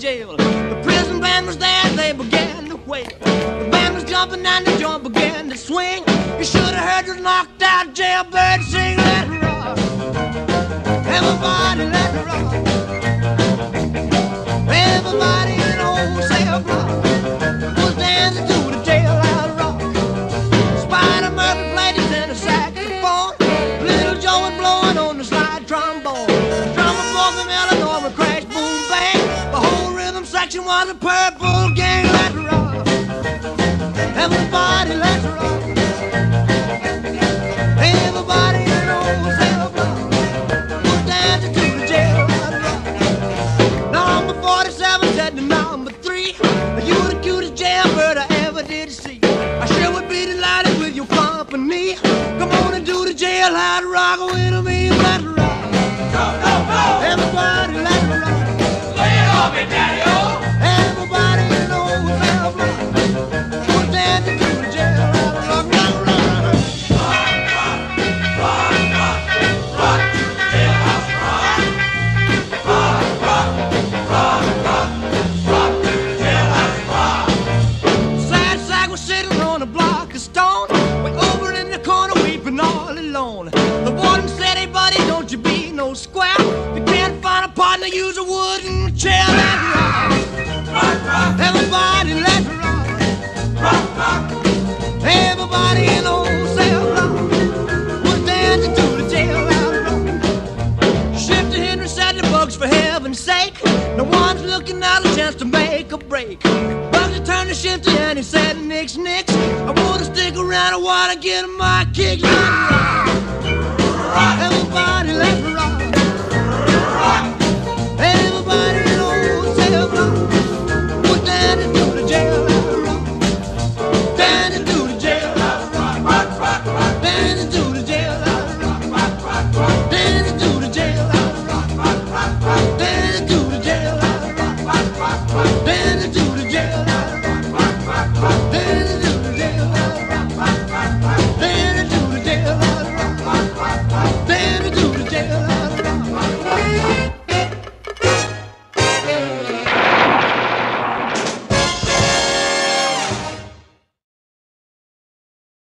jail. The prison band was there, they began to wail. The band was jumping and the joint began to swing. You should have heard the knocked out jailbird sing. Let it rock, everybody let it rock. Everybody in the whole cell block was dancing to the jailhouse rock. Spider Murphy played his tenor saxophone. Little Joe was blowing on the slide trombone. The drummer boy from Illinois would crash, boom, bang. The whole rhythm section was a purple gang. Let's rock, everybody, let's rock. Everybody in the whole cell block was dancing to the jailhouse rock. Number 47 said to number 3, you were the cutest jailbird I ever did see. I sure would be delighted with your company. Come on and do the jailhouse rock with me. Let's rock, Go, go, go! everybody, let's rock. Lay it on me, Daddy-O! Everybody in the whole cell block was dancing to the jailhouse rock. Rock, rock, rock. Rock, rock, rock to the jailhouse rock. Rock, rock, rock, rock, rock to the jailhouse rock. Sad sack was sitting on a block of stone, way over in the corner weeping all alone. The warden said, hey buddy, don't you be no square. You can't find a partner, use a wooden chair. Let's rock, Rock, rock, everybody, let's rock. rock, rock. Everybody in the whole cell block was dancing to the jailhouse rock. Shifty Henry said to Bugs, for heaven's sake, no one's looking out a chance to make a break. Bugsy turned to Shifty and he said, nix, nix, I wanna stick around, I wanna get my kicks. Let's rock,